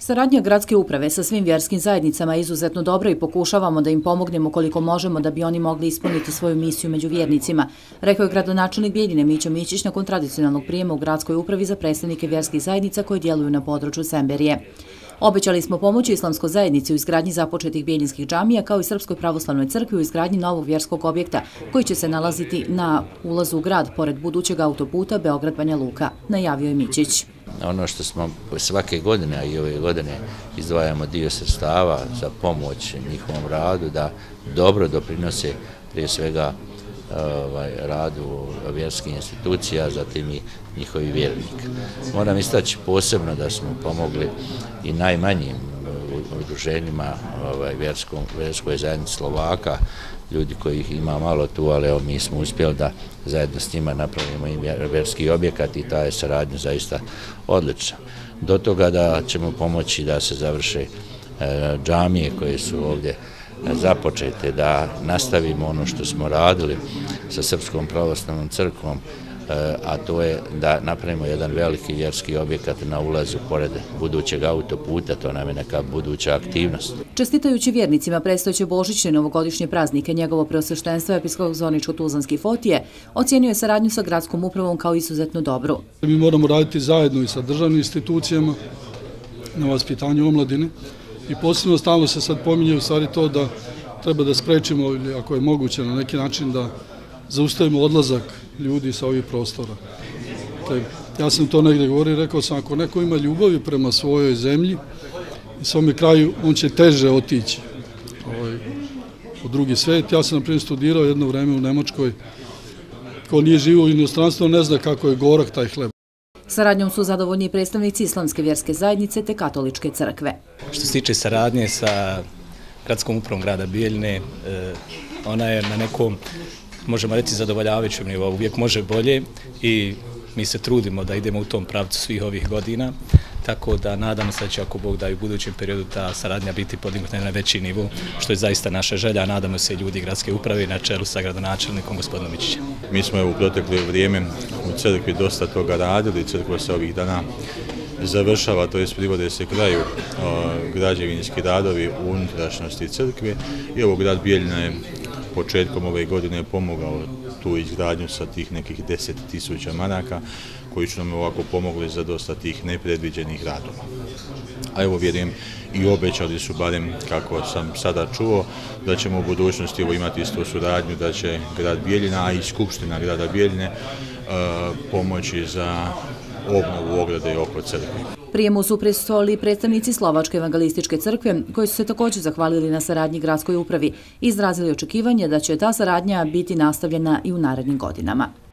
Saradnja gradske uprave sa svim vjerskim zajednicama je izuzetno dobra i pokušavamo da im pomognemo koliko možemo da bi oni mogli ispuniti svoju misiju među vjernicima, rekao je gradonačelnik Bijeljine Mićo Mićić nakon tradicionalnog prijema u gradskoj upravi za predstavnike vjerskih zajednica koji djeluju na području Semberije. Obećali smo pomoći islamskoj zajednici u izgradnji započetih bijeljinskih džamija kao i Srpskoj pravoslavnoj crkvi u izgradnji novog vjerskog objekta koji će se nalaziti na ulazu u grad pored budućeg autoputa Beograd-Banja Luka, najavio je Mićić. Ono što smo svake godine, a i ove godine, izdvajamo dio sredstava za pomoć njihovom radu, da dobro doprinose prije svega radu vjerskih institucija, zatim i njihovi vjernika. Moram istaći posebno da smo pomogli i najmanjim udruženjima vjerskoj zajednici Slovaka, ljudi kojih ima malo tu, ali evo, mi smo uspjeli da zajedno s njima napravimo i vjerski objekat i ta je saradnja zaista odlična. Do toga da ćemo pomoći da se završe džamije koje su ovdje započete, da nastavimo ono što smo radili sa Srpskom pravoslavnom crkvom, a to je da napravimo jedan veliki vjerski objekat na ulazu pored budućeg autoputa, to nam je neka buduća aktivnost. Čestitajući vjernicima predstojeće božićne novogodišnje praznike, njegovo preosveštenstvo episkopos Zvorničko-Tuzlanski Fotije ocijenio je saradnju sa gradskom upravom kao izuzetno dobru. Mi moramo raditi zajedno i sa državnim institucijama na vaspitanju omladine i posebno stalno se sad pominje u stvari to da treba da sprečimo, ili ako je moguće na neki način da zaustavimo odlazak ljudi sa ovih prostora. Ja sam to negdje govorio i rekao sam, ako neko ima ljubavi prema svojoj zemlji i svome kraju, on će teže otići u drugi svet. Ja sam, na primjer, studirao jedno vreme u Nemačkoj. Ko nije živio u inostranstvu, ne zna kako je gorak taj hleb. Saradnjom su zadovoljni predstavnici islamske vjerske zajednice te katoličke crkve. Što se tiče saradnje sa gradskom upravom grada Bijeljine, ona je na nekom, možemo reći, zadovoljavajućem nivou. Uvijek može bolje i mi se trudimo da idemo u tom pravcu svih ovih godina, tako da nadamo se da će, ako Bog da, i u budućem periodu ta saradnja biti podignuta na veći nivo, što je zaista naša želja. Nadamo se i ljudi gradske uprave na čelu sa gradonačelnikom gospodinom Mićićem. Mi smo u proteklo vrijeme u crkvi dosta toga radili, crkva se ovih dana završava, to je privode se kraju građevinski radovi u unutrašnjosti crkve i ovo grad Bijeljina je početkom ove godine pomogao tu izgradnju sa tih nekih 10.000 maraka koji su nam ovako pomogli za dosta tih nepredviđenih radova. A evo, vjerujem, i obećali su, barem kako sam sada čuo, da ćemo u budućnosti imati isto suradnju, da će grad Bijeljina, a i Skupština grada Bijeljine pomoći za obnovu ograde oko crkve. Prijemu su prisustvovali predstavnici Slovačke evangelističke crkve, koji su se također zahvalili na saradnji gradskoj upravi i izrazili očekivanje da će ta saradnja biti nastavljena i u narednim godinama.